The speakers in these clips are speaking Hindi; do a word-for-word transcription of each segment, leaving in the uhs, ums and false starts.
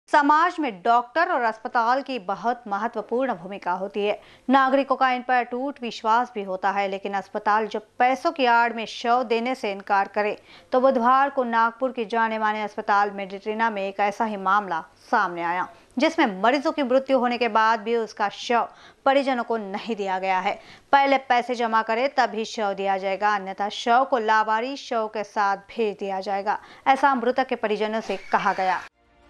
समाज में डॉक्टर और अस्पताल की बहुत महत्वपूर्ण भूमिका होती है। नागरिकों का इन पर अटूट विश्वास भी होता है, लेकिन अस्पताल जब पैसों की आड़ में शव देने से इनकार करे तो बुधवार को नागपुर के जाने माने अस्पताल मेडिट्रीना में एक ऐसा ही मामला सामने आया, जिसमें मरीजों की मृत्यु होने के बाद भी उसका शव परिजनों को नहीं दिया गया है। पहले पैसे जमा करे तभी शव दिया जाएगा, अन्यथा शव को लावारिस शव के साथ भेज दिया जाएगा, ऐसा मृतक के परिजनों से कहा गया।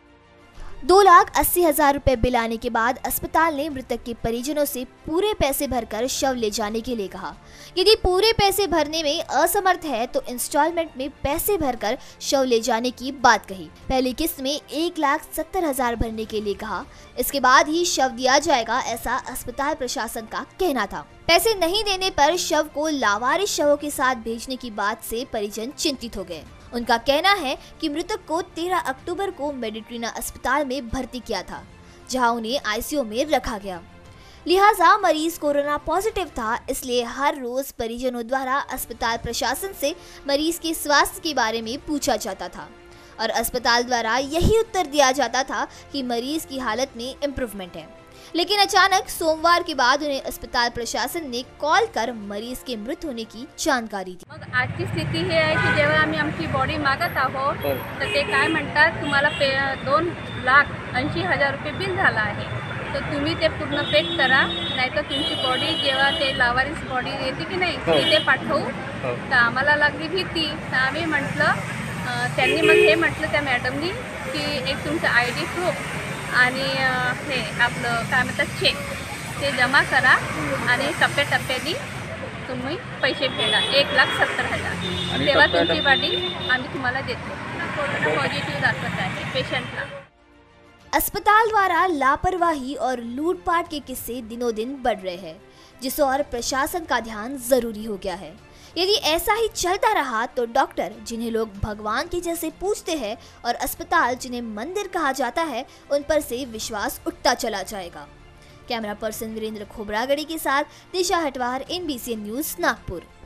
दो लाख अस्सी हजार रुपए बिल आने के बाद अस्पताल ने मृतक के परिजनों से पूरे पैसे भरकर शव ले जाने के लिए कहा। यदि पूरे पैसे भरने में असमर्थ है तो इंस्टॉलमेंट में पैसे भरकर शव ले जाने की बात कही। पहली किस्त में एक लाख सत्तर हजार भरने के लिए कहा। इसके बाद ही शव दिया जाएगा, ऐसा अस्पताल प्रशासन का कहना था। पैसे नहीं देने पर शव को लावारिस शवों के साथ भेजने की बात से परिजन चिंतित हो गए। उनका कहना है कि मृतक को तेरह अक्टूबर को मेडिट्रीना अस्पताल में भर्ती किया था, जहां उन्हें आईसीयू में रखा गया। लिहाजा मरीज कोरोना पॉजिटिव था, इसलिए हर रोज परिजनों द्वारा अस्पताल प्रशासन से मरीज के स्वास्थ्य के बारे में पूछा जाता था और अस्पताल द्वारा यही उत्तर दिया जाता था कि मरीज की हालत में इम्प्रूवमेंट है। लेकिन अचानक सोमवार के बाद उन्हें अस्पताल प्रशासन ने कॉल कर मरीज के मृत होने की जानकारी दी। मग आजची स्थिती ही आहे की जेव्हा आम्ही आमची बॉडी मागत आहोत तर ते काय म्हणतात, तुम्हाला पे दोन लाख ऐंशी हजार रुपये बिल झाला आहे, तर तुम्ही ते पूर्ण पेड करा, नाहीतर तुमची बॉडी जेव्हा ते लावारिस बॉडी येते की नाही तिथे पाठवू। तर आम्हाला लागली भीती, तर आम्ही म्हटलं, त्यांनी मग हे म्हटलं त्या मॅडमनी की एक तुमचं आय डी प्रूफ आणि हे आपलं काय म्हणतात चेक ते जमा करा आणि टप्प्याटप्प्याने तुम्ही पैसे फेडा, एक लाख सत्तर हजार, तेव्हा तुमची बॉडी आम्ही तुम्हाला देतो। कोरोना पॉझिटिव्ह दाखवत आहे पेशंटला। अस्पताल द्वारा लापरवाही और लूटपाट के किस्से दिनों दिन बढ़ रहे हैं, जिस और प्रशासन का ध्यान जरूरी हो गया है। यदि ऐसा ही चलता रहा तो डॉक्टर, जिन्हें लोग भगवान के जैसे पूजते हैं, और अस्पताल, जिन्हें मंदिर कहा जाता है, उन पर से विश्वास उठता चला जाएगा। कैमरा पर्सन वीरेंद्र खोबरागड़ी के साथ दिशा हटवार, एनबीसी न्यूज, नागपुर।